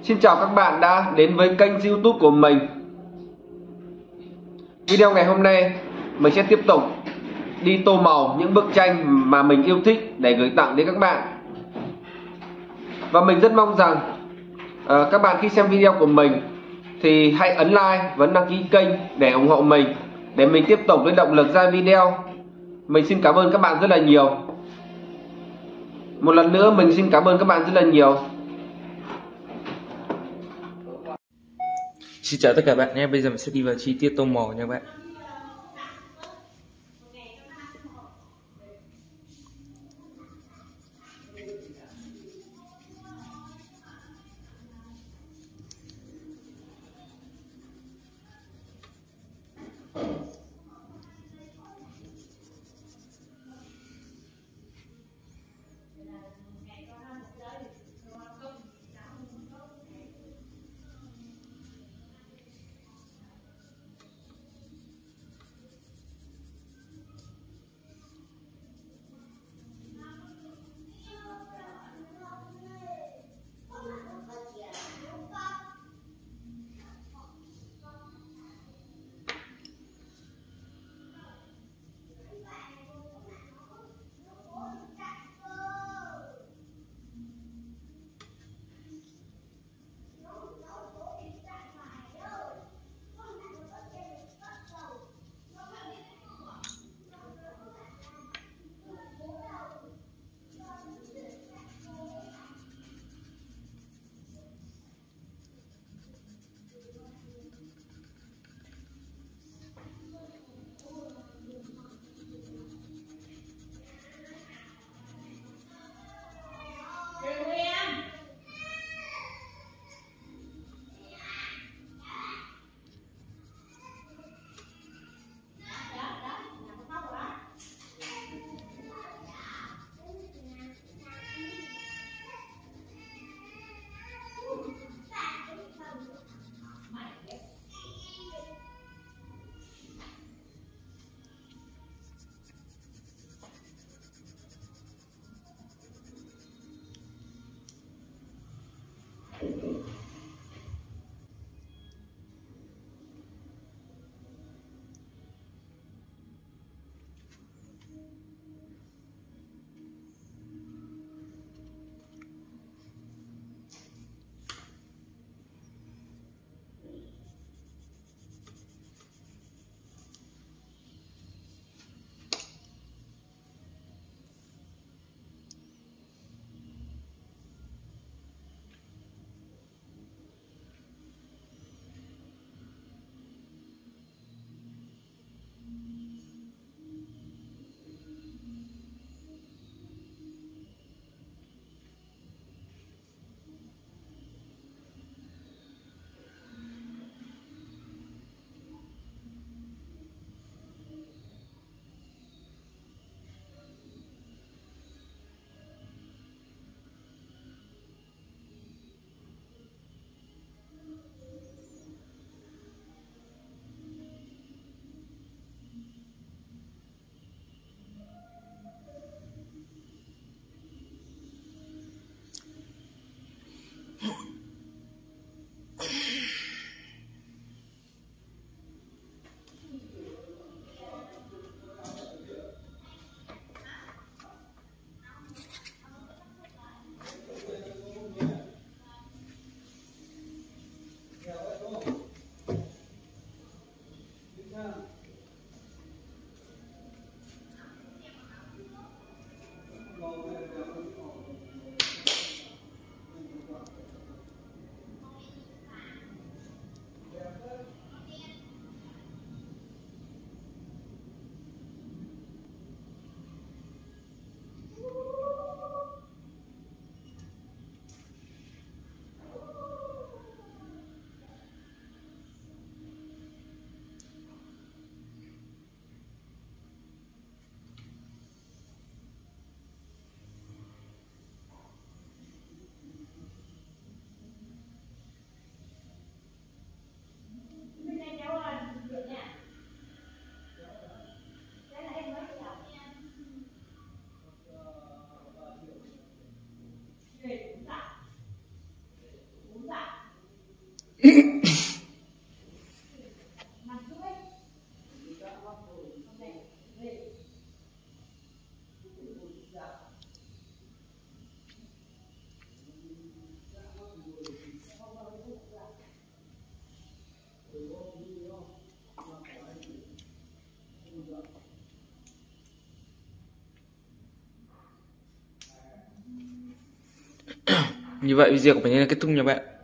Xin chào các bạn đã đến với kênh YouTube của mình. Video ngày hôm nay mình sẽ tiếp tục đi tô màu những bức tranh mà mình yêu thích để gửi tặng đến các bạn. Và mình rất mong rằng các bạn khi xem video của mình thì hãy ấn like và đăng ký kênh để ủng hộ mình, để mình tiếp tục lấy động lực ra video. Mình xin cảm ơn các bạn rất là nhiều. Một lần nữa mình xin cảm ơn các bạn rất là nhiều. Xin chào tất cả bạn nhé, bây giờ mình sẽ đi vào chi tiết tô màu nha các bạn. Như vậy video của mình là kết thúc nha bạn.